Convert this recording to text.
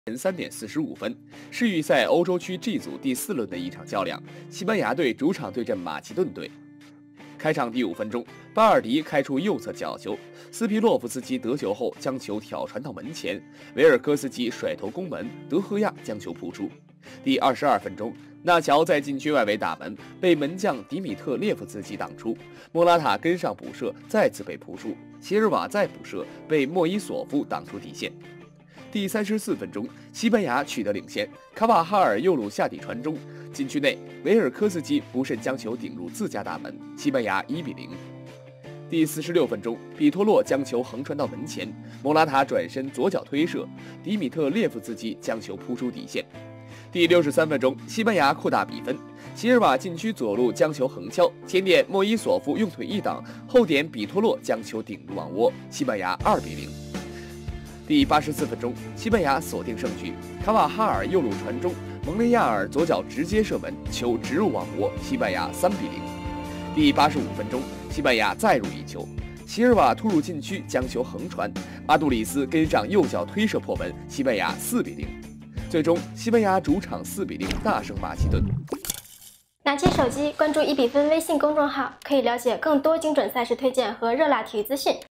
3点45分，世预赛欧洲区 G 组第4轮的一场较量，西班牙队主场对阵马其顿队。开场第5分钟，巴尔迪开出右侧角球，斯皮洛夫斯基得球后将球挑传到门前，维尔科斯基甩头攻门，德赫亚将球扑出。第22分钟，纳乔在禁区外围打门，被门将迪米特列夫斯基挡出，莫拉塔跟上补射，再次被扑出，席尔瓦再补射，被莫伊索夫挡出底线。第34分钟，西班牙取得领先，卡瓦哈尔右路下底传中，禁区内维尔科斯基不慎将球顶入自家大门，西班牙1比0。第46分钟，比托洛将球横传到门前，莫拉塔转身左脚推射，迪米特列夫斯基将球扑出底线。第63分钟，西班牙扩大比分，席尔瓦禁区左路将球横敲，前点莫伊索夫用腿一挡，后点比托洛将球顶入网窝，西班牙2比0。第84分钟，西班牙锁定胜局，卡瓦哈尔右路传中，蒙雷亚尔左脚直接射门，球直入网窝，西班牙3比0。第85分钟，西班牙再入一球，席尔瓦突入禁区将球横传，阿杜里斯跟上右脚推射破门，西班牙4比0。最终，西班牙主场4比0大胜马其顿。 拿起手机关注1比分微信公众号，可以了解更多精准赛事推荐和热辣体育资讯。